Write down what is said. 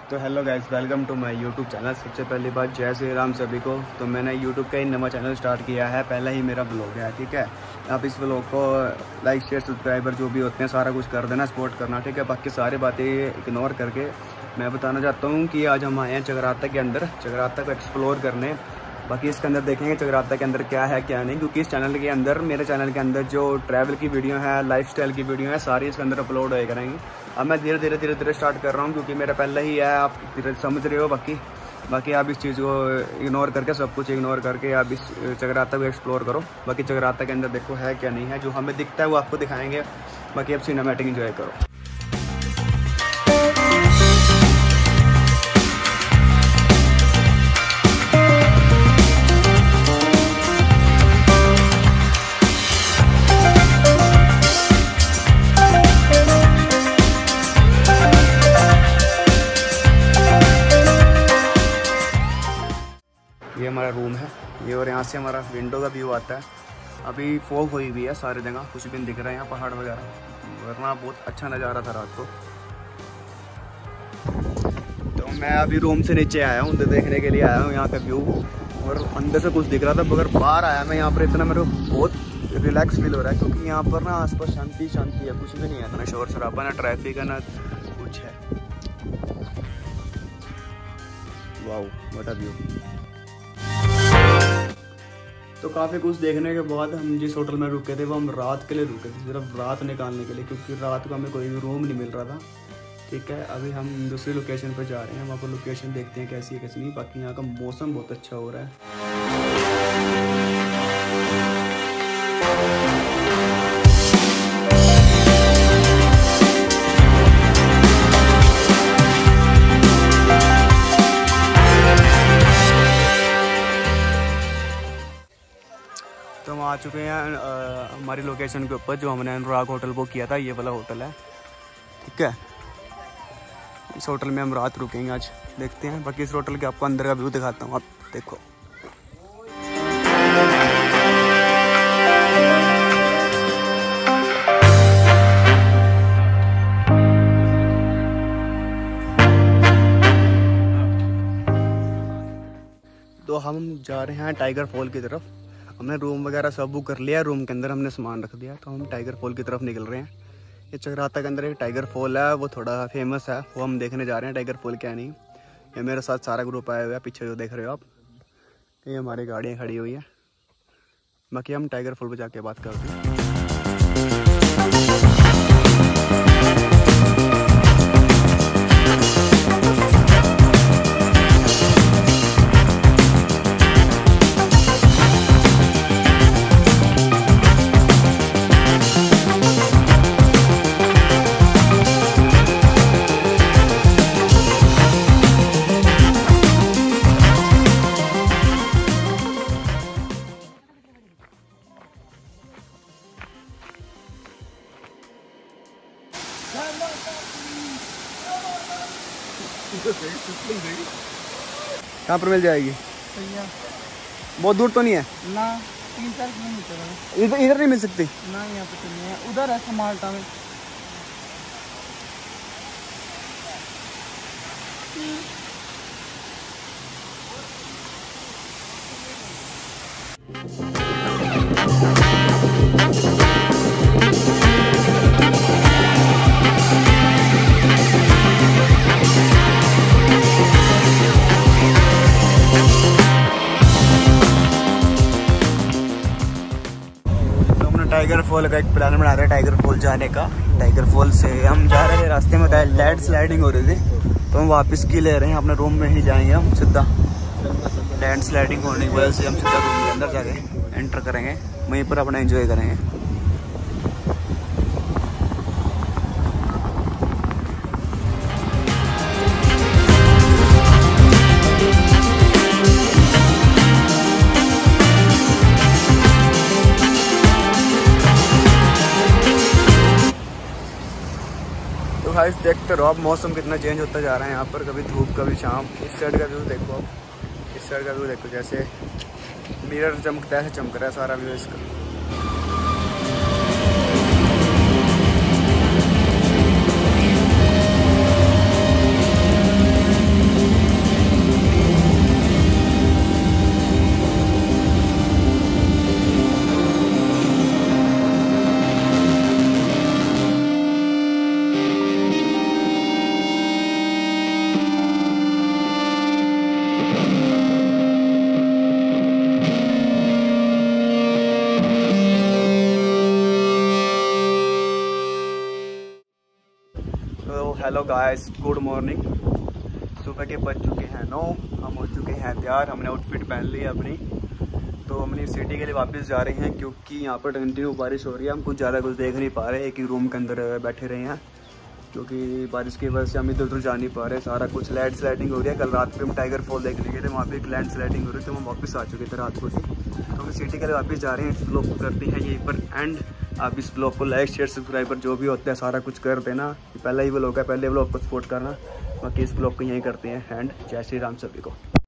तो hello guys, welcome to my YouTube channel. सबसे पहली बात जय श्री राम सभी को। तो मैंने यूट्यूब का ही नवा चैनल स्टार्ट किया है, पहला ही मेरा ब्लॉग है, ठीक है। आप इस ब्लॉग को लाइक शेयर सब्सक्राइबर जो भी होते हैं सारा कुछ कर देना, सपोर्ट करना, ठीक है। बाकी सारी बातें इग्नोर करके मैं बताना चाहता हूँ कि आज हम आए हैं चकराता के अंदर, चकराता को एक्सप्लोर करने। बाकी इसके अंदर देखेंगे चकराता के अंदर क्या है क्या नहीं, क्योंकि इस चैनल के अंदर, मेरे चैनल के अंदर जो ट्रैवल की वीडियो है, लाइफस्टाइल की वीडियो है, सारी इसके अंदर अपलोड होए करेंगे। अब मैं धीरे धीरे स्टार्ट कर रहा हूँ, क्योंकि मेरा पहले ही है, आप धीरे समझ रहे हो। बाकी आप इस चीज़ को इग्नोर करके, सब कुछ इग्नोर करके आप इस चकराता को एक्सप्लोर करो। बाकी चकराता के अंदर देखो है क्या नहीं है, जो हमें दिखता है वो आपको दिखाएंगे। बाकी आप सिनेमैटिक एंजॉय करो। ये हमारा रूम है ये, और यहाँ से हमारा विंडो का व्यू आता है। अभी फॉग हुई हुई है सारी जगह, कुछ भी नहीं दिख रहा है यहाँ, पहाड़ वगैरह, वरना बहुत अच्छा नज़ारा था रात को। तो मैं अभी रूम से नीचे आया हूँ, देखने के लिए आया हूँ यहाँ का व्यू, और अंदर से कुछ दिख रहा था, मगर बाहर आया मैं यहाँ पर, इतना मेरे को बहुत रिलैक्स फील हो रहा है, क्योंकि यहाँ पर ना आसपास शांति है, कुछ भी नहीं है, ना शोर शराबा, ना ट्रैफिक है, ना कुछ है। Wow, what a view. तो काफ़ी कुछ देखने के बाद हम जिस होटल में रुके थे वो हम रात के लिए रुके थे, सिर्फ रात निकालने के लिए, क्योंकि रात को हमें कोई भी रूम नहीं मिल रहा था, ठीक है। अभी हम दूसरी लोकेशन पर जा रहे हैं, वहाँ पर लोकेशन देखते हैं कैसी है कैसी नहीं। बाकी यहाँ का मौसम बहुत अच्छा हो रहा है। तो हम आ चुके हैं हमारी लोकेशन के ऊपर, जो हमने अनुराग होटल बुक किया था, ये वाला होटल है, ठीक है। इस होटल में हम रात रुकेंगे आज, देखते हैं। बाकी इस होटल के आपको अंदर का व्यू दिखाता हूँ, आप देखो। तो हम जा रहे हैं टाइगर फॉल की तरफ। हमने रूम वगैरह सब बुक कर लिया, रूम के अंदर हमने सामान रख दिया, तो हम टाइगर फॉल की तरफ निकल रहे हैं। ये चकराता के अंदर एक टाइगर फॉल है, वो थोड़ा फेमस है, वो हम देखने जा रहे हैं। टाइगर फॉल क्या नहीं, ये मेरे साथ सारा ग्रुप आया हुआ है, पीछे जो देख रहे हो आप, ये हमारी गाड़ियाँ खड़ी हुई हैं। बाकी हम टाइगर फॉल पर जाके बात करते हैं। कहाँ पर मिल जाएगी? बहुत दूर तो नहीं है ना, 3-4 किलोमीटर है। इधर नहीं मिल सकती ना, यहाँ पे तो नहीं है, उधर है समाल्टा में। टाइगर फॉल का एक प्लान बना रहे हैं, टाइगर फॉल जाने का। टाइगर फॉल से हम जा रहे थे, रास्ते में लैंड स्लाइडिंग हो रही थी, तो हम वापस की ले रहे हैं, अपने रूम में ही जाएंगे हम सीधा। लैंड स्लाइडिंग होने की वजह से हम सीधा रूम के अंदर जाके एंटर करेंगे, वहीं पर अपना एंजॉय करेंगे। तो गाइस देखते रहो आप, मौसम कितना चेंज होता जा रहा है यहाँ पर, कभी धूप कभी शाम। इस साइड का व्यू देखो आप, इस साइड का व्यू देखो, जैसे मिरर चमकता है, चमक रहा है सारा व्यू इसका। तो हेलो गाइस, गुड मॉर्निंग। सुबह के बज चुके हैं 9, हम हो चुके हैं तैयार, हमने आउटफिट पहन ली है अपनी। तो हम अपनी सिटी के लिए वापस जा रहे हैं क्योंकि यहाँ पर कंटिन्यू बारिश हो रही है। हम कुछ ज़्यादा कुछ देख नहीं पा रहे, एक ही रूम के अंदर बैठे रहे हैं क्योंकि बारिश की वजह से हम इधर उधर जा नहीं पा रहे। सारा कुछ लैंड स्लाइडिंग हो रही है। कल रात पे हम टाइगर फॉल देखने गए थे, वहाँ पे एक लैंड स्लाइडिंग हो रही थी, हम वापस आ चुके थे रात को ही। तो हम सिटी के लिए वापस जा रहे हैं। इस ब्लॉग को करते हैं यहीं पर एंड। आप इस ब्लॉग को लाइक शेयर सब्सक्राइबर जो भी होता है सारा कुछ कर देना। पहला ही ब्लॉग है, पहले ब्लॉग को सपोर्ट करना। बाकी इस ब्लॉग को यहीं करते हैं एंड। जय श्री राम सभी को।